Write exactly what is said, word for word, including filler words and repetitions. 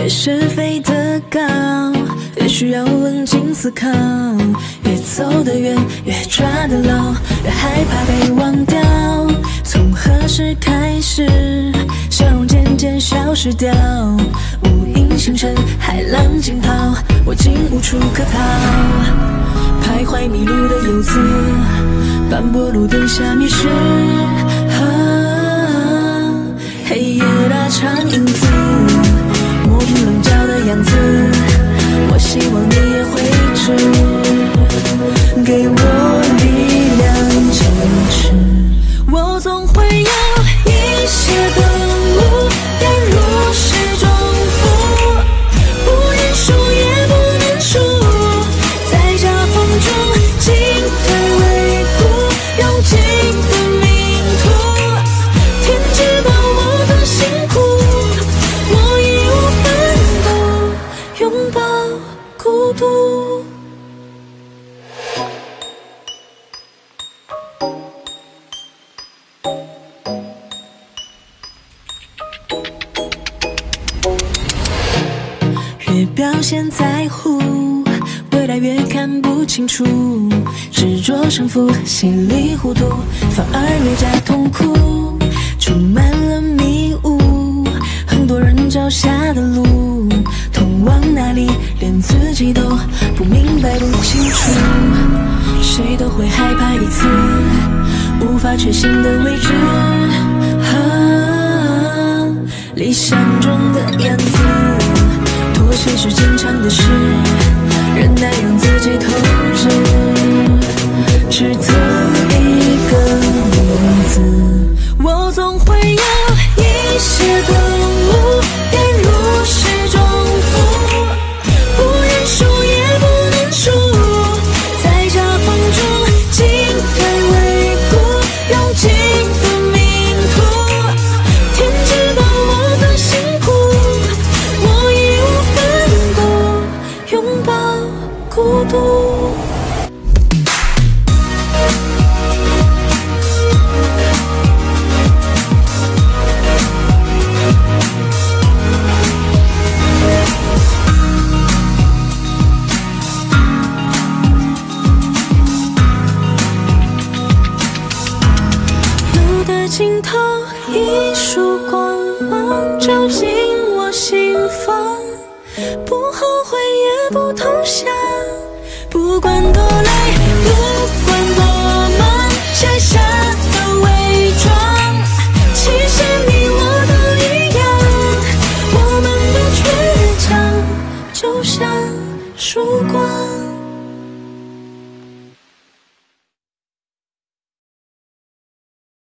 越是飞得高，越需要冷静思考。越走得远，越抓得牢，越害怕被忘掉。从何时开始，笑容渐渐消失掉？无影星辰，海浪惊涛，我竟无处可逃。徘徊迷路的游子，斑驳路灯下迷失。啊，黑夜拉长影子，磨平棱角的样子。我希望你也会知，给我力量坚持。我总会有一些顿悟，甘如释重负，不言输也不能输，在夹缝中进退维谷，用尽的命途。天知道我的辛苦，我义无反顾，拥抱孤独。越表现在乎，未来越看不清楚。执着胜负，稀里糊涂，反而越加痛苦。充满了迷雾，很多人脚下的路，通往哪里，连自己都不明白不清楚。谁都会害怕一次无法确信的未知。啊，理想中的样子，妥协是坚强的事，忍耐让自己透支，只图一个名字。我总会有一些顿悟，甘如释重负，不言输也不能输，在夹缝中进退维谷，用尽的命途。天知道我的辛苦，我义无反顾，拥抱孤独。路的尽头，一束光芒照进我心房，不后悔也不投降，不管多累。